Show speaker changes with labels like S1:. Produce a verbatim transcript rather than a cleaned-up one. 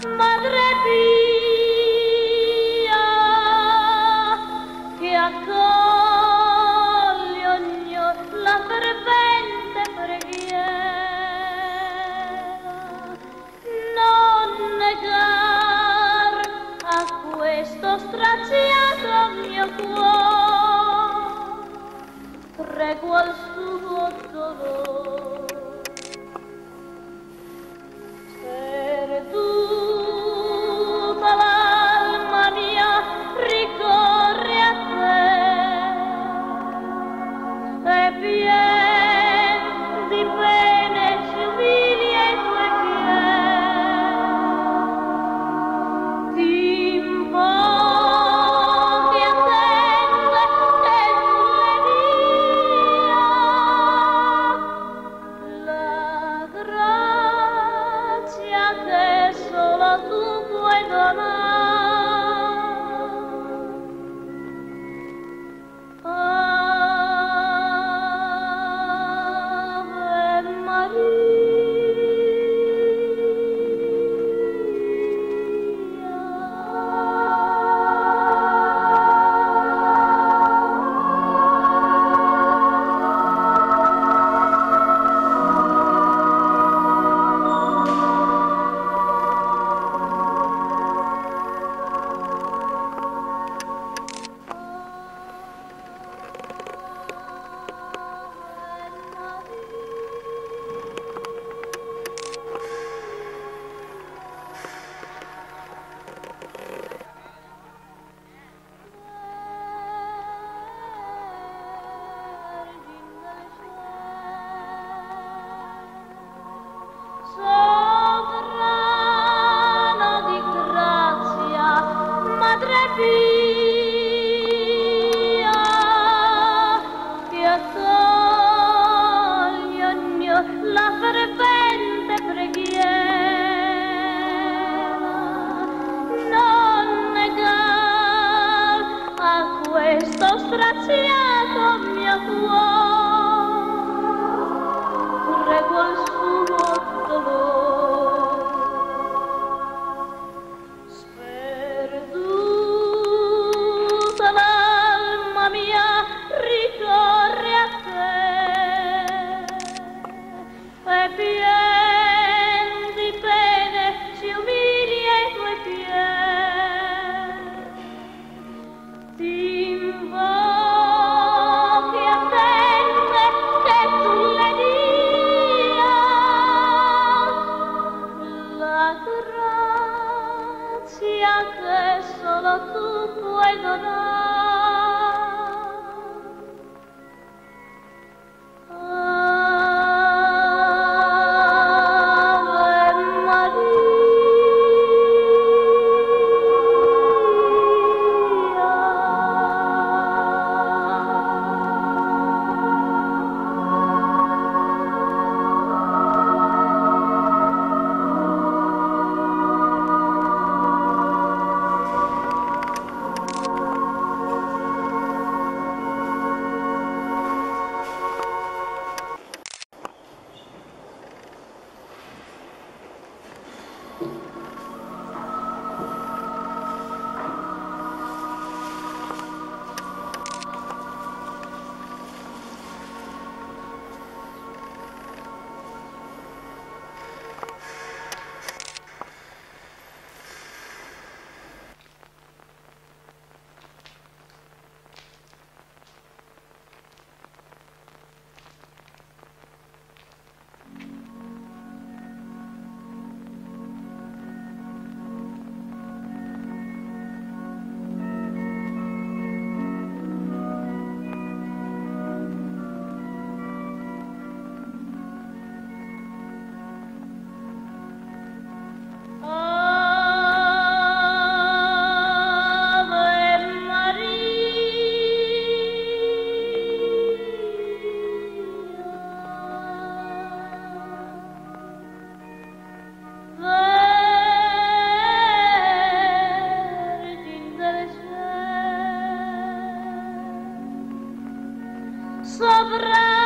S1: Madre Pia, che accoglie ogni la fervente preghiera, non negar a questo straziato mio cuore, prego al suo dolore. Perduta l'alma mia ricorre a te, e pien di pene ci umili ai tuoi piedi. Ti invochi a tende che tu le dia la grazia che solo tu puoi donare. Ave sovrano di grazia, Madre Pia, che accoglie ogni la fervente preghiera, non negar a questo straziato mio cuore, prego al suo dolore. Sperduta l'alma mia ricorre a te, e pien di pene ci umili ai tuoi piedi. Ti invochi a tende che tu le dia la grazia che solo tu puoi donare. Ave Maria. Sovrano